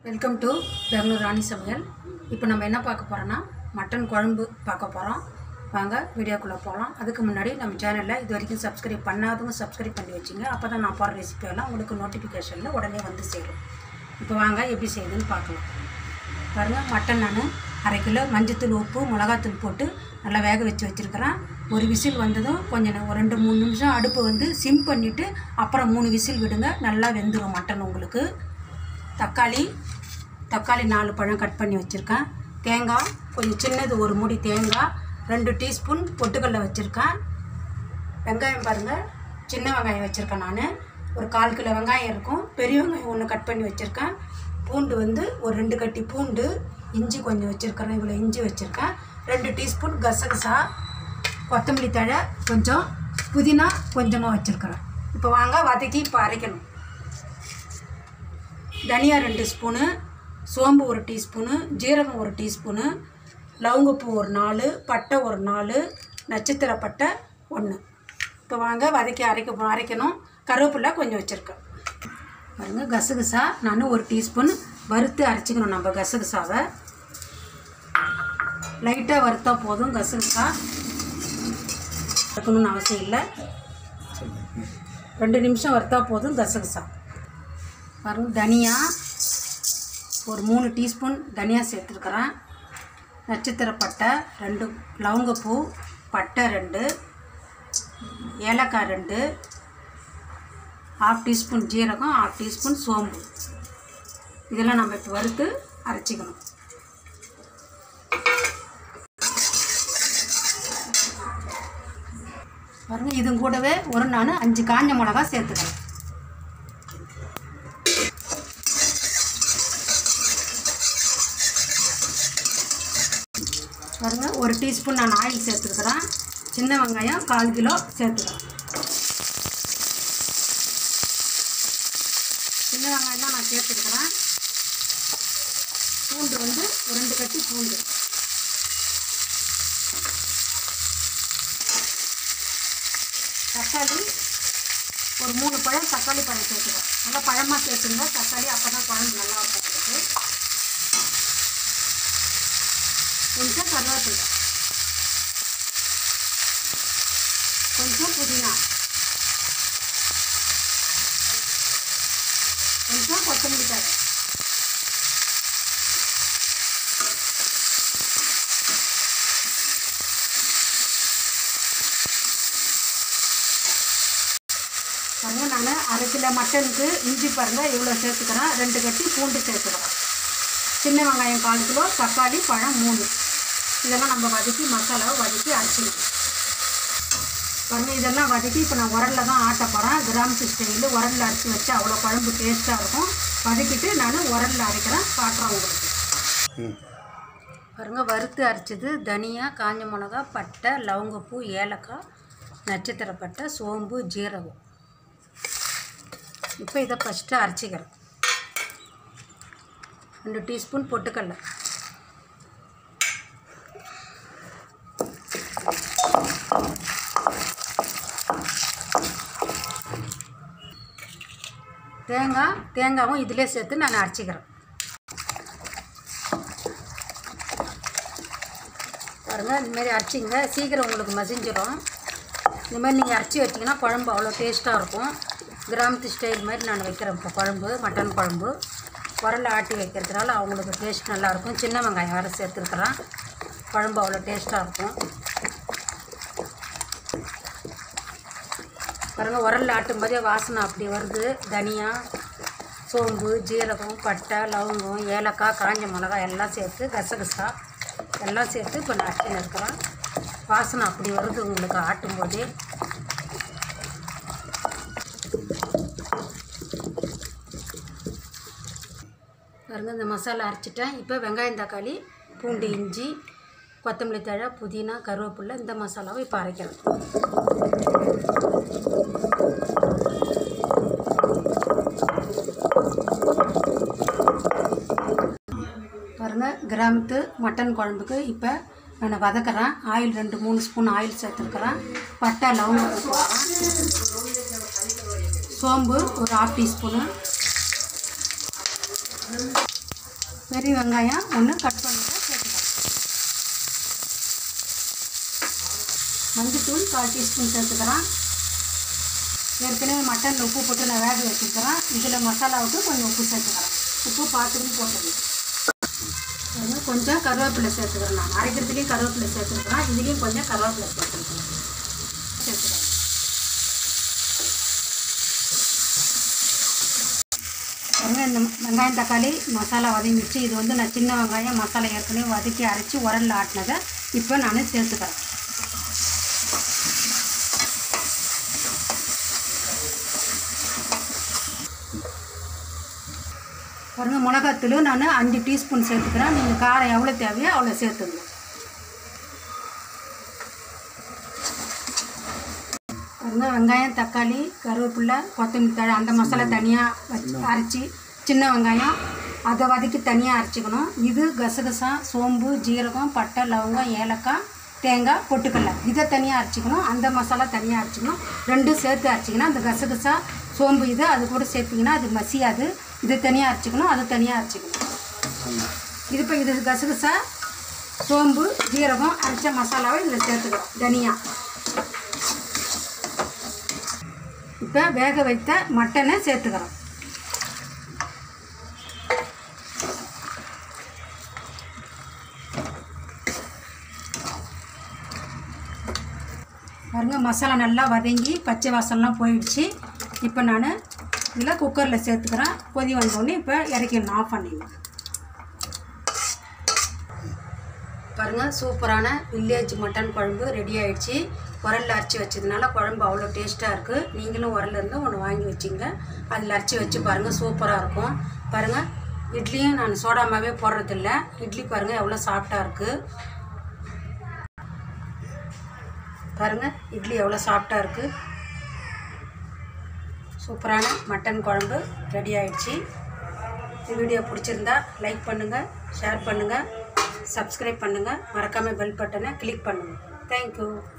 Welcome to Bangalore ராணி சமையல். இப்போ நம்ம என்ன பார்க்க போகிறோன்னா மட்டன் குழம்பு பார்க்க போகிறோம். வாங்க வீடியோக்குள்ளே போகலாம். அதுக்கு முன்னாடி நம்ம சேனலில் இது வரைக்கும் சப்ஸ்கிரைப் பண்ணாதவங்க சப்ஸ்கிரைப் பண்ணி வச்சுங்க. அப்போ தான் நான் போகிற ரெசிபியெல்லாம் உங்களுக்கு நோட்டிஃபிகேஷனில் உடனே வந்து சேரும். இப்போ வாங்க எப்படி செய்யுதுன்னு பார்க்கலாம். பாருங்கள், மட்டன் நான் அரை கிலோ மஞ்சத்தூள், உப்பு, மிளகாத்தூள் போட்டு நல்லா வேக வச்சுருக்கிறேன். ஒரு விசில் வந்ததும் கொஞ்சம் ஒரு 2-3 நிமிஷம் அடுப்பு வந்து சிம் பண்ணிவிட்டு அப்புறம் 3 விசில் விடுங்க. நல்லா வெந்துடும் மட்டன் உங்களுக்கு. தக்காளி 4 பழம் கட் பண்ணி வச்சுருக்கேன். தேங்காய் கொஞ்சம் சின்னது, ஒரு மூடி தேங்காய், 2 டீஸ்பூன் பொட்டுக்கடலை வச்சுருக்கேன். வெங்காயம் பாருங்கள், சின்ன வெங்காயம் வச்சுருக்கேன். நான் ஒரு 1/4 கிலோ வெங்காயம் இருக்கும். பெரிய வெங்காயம் 1 கட் பண்ணி வச்சுருக்கேன். பூண்டு வந்து ஒரு 2 கட்டி பூண்டு, இஞ்சி கொஞ்சம் வச்சுருக்கிறேன். இவ்வளோ இஞ்சி வச்சுருக்கேன். 2 டீஸ்பூன் கசகசா, கொத்தமல்லி தழை கொஞ்சம், புதினா கொஞ்சமாக வச்சுருக்கிறேன். இப்போ வாங்க வதக்கி இப்போ அரைக்கணும். தனியா 2 ஸ்பூனு, சோம்பு 1 டீஸ்பூனு, ஜீரகம் 1 டீஸ்பூனு, லவங்கப்பூ ஒரு 4, பட்டை ஒரு 4, நட்சத்திர பட்டை 1. இப்போ வாங்க வதக்கி அரைக்கணும். கருவேப்பிலை கொஞ்சம் வச்சுருக்கேன். பாருங்க, கசகசா நான் 1 டீஸ்பூன் வறுத்து அரைச்சிக்கணும். நம்ம கசகசாவை லைட்டாக வறுத்தா போதும். கசகசா வறுக்கணும்னு அவசியம் இல்லை. 2 நிமிஷம் வறுத்தா போதும் கசகசா. பாருங்கள், தனியா ஒரு 3 டீஸ்பூன் தனியா சேர்த்துருக்குறேன். நட்சத்திர பட்டை 2, லவங்கப்பூ, பட்டை 2, ஏலக்காய் 2, 1/2 டீஸ்பூன் ஜீரகம், 1/2 டீஸ்பூன் சோம்பு. இதெல்லாம் நம்ம இப்போ வறுத்து அரைச்சிக்கணும். பாருங்கள், இது கூடவே நான் 5 காஞ்ச மிளகா சேர்த்துக்கிறேன். பாருங்கள், 1 டீஸ்பூன் நான் ஆயில் சேர்த்துக்கிறேன். சின்ன வெங்காயம் 1/4 கிலோ சேர்த்துக்கிறேன். சின்ன வெங்காயம் தான் நான் சேர்த்துக்கிறேன். பூண்டு வந்து ஒரு 2 கட்டி பூண்டு. தக்காளி ஒரு 3 பழம் தக்காளி பழம் சேர்த்துக்கிறேன். நல்லா பழமாக சேர்த்துங்க தக்காளி, அப்போ தான் குழம்பு நல்லா இருக்கும். கொஞ்சம் கருவேப்பிலை, கொஞ்சம் புதினா, கொஞ்சம் கொத்தமல்லி தழை. பாருங்கள், நான் அரை கிலோ மட்டனுக்கு இஞ்சி பாருங்கள் இவ்வளோ சேர்த்துக்கிறேன். 2 கட்டி பூண்டு சேர்த்துக்கிறேன். சின்ன வெங்காயம் 1/4 கிலோ, தக்காளி பழம் 3. இதெல்லாம் நம்ம வதக்கி மசாலாவை வதக்கி அரைச்சிக்கணும். பாருங்கள், இதெல்லாம் வதக்கி இப்போ நான் உரலில் தான் ஆட்ட போகிறேன். கிராமத்து ஸ்டைலில் உரலில் அரைச்சி வச்சு அவ்வளோ குழம்பு டேஸ்ட்டாக இருக்கும். வதக்கிட்டு நான் உரலில் அரைக்கிறேன், காட்டுறேன் உங்களுக்கு. பாருங்கள், வறுத்து அரைச்சது தனியா, காஞ்ச மிளகா, பட்டை, லவங்கப்பூ, ஏலக்காய், நட்சத்திர பட்டை, சோம்பு, ஜீரகம். இப்போ இதை ஃபஸ்ட்டு அரைச்சிக்கிறேன். 2 டீஸ்பூன் பொட்டுக்கடலை, தேங்காவும் இதிலே சேர்த்து நான் அரைச்சிக்கிறேன். பாருங்கள், இந்தமாரி அரைச்சிங்க, சீக்கிரம் உங்களுக்கு மசிஞ்சிடும். இந்தமாதிரி நீங்கள் அரைச்சி வச்சிங்கன்னா குழம்பு அவ்வளோ டேஸ்ட்டாக இருக்கும். கிராமத்து ஸ்டைல் மாதிரி நான் வைக்கிறேன். இப்போ குழம்பு, மட்டன் குழம்பு உரலில் ஆட்டி வைக்கிறதுனால அவங்களுக்கு டேஸ்ட் நல்லாயிருக்கும். சின்ன வெங்காயம் வேறு சேர்த்துருக்குறேன், குழம்பு அவ்வளோ டேஸ்ட்டாக இருக்கும். பாருங்கள், உரலில் ஆட்டும் போதே வாசனை அப்படி வருது. தனியா, சோம்பு, ஜீரகம், பட்டை, லவங்கம், ஏலக்காய், காஞ்ச மிளகாய் எல்லாம் சேர்த்து, கசகசா எல்லாம் சேர்த்து இப்போ நான் ஆட்டின்னு இருக்கிறேன். வாசனை அப்படி வருது உங்களுக்கு ஆட்டும் போதே. பாருங்கள், இந்த மசாலா அரைச்சிட்டேன். இப்போ வெங்காயம், தக்காளி, பூண்டு, இஞ்சி, கொத்தமல்லி தழை, புதினா, கருவேப்பிலை, இந்த மசாலாவை இப்போ அரைக்கிறேன். பாருங்கள், கிராமத்து மட்டன் குழம்புக்கு இப்போ நான் வதக்கிறேன். ஆயில் 2-3 ஸ்பூன் ஆயில் சேர்த்துருக்கிறேன். பட்டை, லவங்கம் போடுறேன். சோம்பு ஒரு 1/2 டீஸ்பூனு, பெரிய வெங்காயம் ஒன்று கட் பண்ணிட்டு சேர்த்துக்கலாம். மஞ்சத்தூள் 1/4 டீஸ்பூன் சேர்த்துக்கிறேன். ஏற்கனவே மட்டன் உப்பு போட்டு நான் வேக வச்சுக்கிறேன். இதில் மசாலாவுக்கு கொஞ்சம் உப்பு சேர்த்துக்கிறேன். உப்பு பார்த்துட்டு போட்டது. கொஞ்சம் கருவேப்பிலை சேர்த்துக்கிறேன். நான் அரைக்கிறதுலேயும் கருவேப்பிலை சேர்த்துருக்கிறேன். இதுலேயும் கொஞ்சம் கருவேப்பிலை சேர்த்துருக்கிறேன். இந்த வெங்காயம் தக்காளி மசாலா வதங்கிடுச்சு. இது வந்து நான் சின்ன வெங்காயம் மசாலா ஏற்கனவே வதக்கி அரைச்சி உரலில் ஆட்டினதை இப்போ நான் சேர்த்துக்கிறேன். பாருங்கள், மிளகாத்தூள் நான் 5 டீஸ்பூன் சேர்த்துக்கிறேன். நீங்கள் காரம் எவ்வளோ தேவையோ அவ்வளோ சேர்த்துங்க. பாருங்கள், வெங்காயம் தக்காளி கருவேப்பிலை கொத்தமல்லி தழை அந்த மசாலா தனியாக அரைச்சி, சின்ன வெங்காயம் அதை வதக்கி தனியாக அரைச்சிக்கணும். இது கசகசா சோம்பு ஜீரகம் பட்டை லவங்கம் ஏலக்காய் தேங்காய் பொட்டுக்கடலை இதை தனியாக அரைச்சிக்கணும். அந்த மசாலா தனியாக அரைச்சிக்கணும். ரெண்டும் சேர்த்து அரைச்சிக்கணும். அந்த கசகசா சோம்பு இது அது கூட சேர்த்திங்கன்னா அது மசியாது. இது தனியாக அரைச்சிக்கணும், அது தனியாக அரைச்சிக்கணும். இது இப்போ இது கசகசா சோம்பு ஜீரகம் அரைச்ச மசாலாவை இதில் சேர்த்துக்கிறோம். தனியாக இப்போ வேக வைத்த மட்டனை சேர்த்துக்கிறோம். பாருங்கள், மசாலா நல்லா வதங்கி பச்சை வாசம்லாம் போயிடுச்சு. இப்போ நான் இதில் குக்கரில் சேர்த்துக்கிறேன். கொதி வந்தோடனே இப்போ இறக்கிடணும், ஆஃப் பண்ணிடணும். பாருங்கள், சூப்பரான வில்லேஜ் மட்டன் குழம்பு ரெடி ஆகிடுச்சு. உரலில் அரைச்சி வச்சதுனால குழம்பு அவ்வளோ டேஸ்ட்டாக இருக்குது. நீங்களும் உரலேருந்து ஒன்று வாங்கி வச்சிங்க, அதில் அரைச்சி வச்சு பாருங்கள், சூப்பராக இருக்கும். பாருங்கள், இட்லியும் நான் சோடாமாவே போடுறதில்ல. இட்லி பாருங்கள் எவ்வளோ சாஃப்டாக இருக்குது. பாருங்கள், இட்லி எவ்வளோ சாஃப்டாக இருக்குது. சூப்பரான மட்டன் குழம்பு ரெடி ஆகிடுச்சு. இந்த வீடியோ பிடிச்சிருந்தா லைக் பண்ணுங்கள், ஷேர் பண்ணுங்கள், சப்ஸ்கிரைப் பண்ணுங்கள், மறக்காமல் பெல் பட்டனை கிளிக் பண்ணுங்கள். தேங்க்யூ.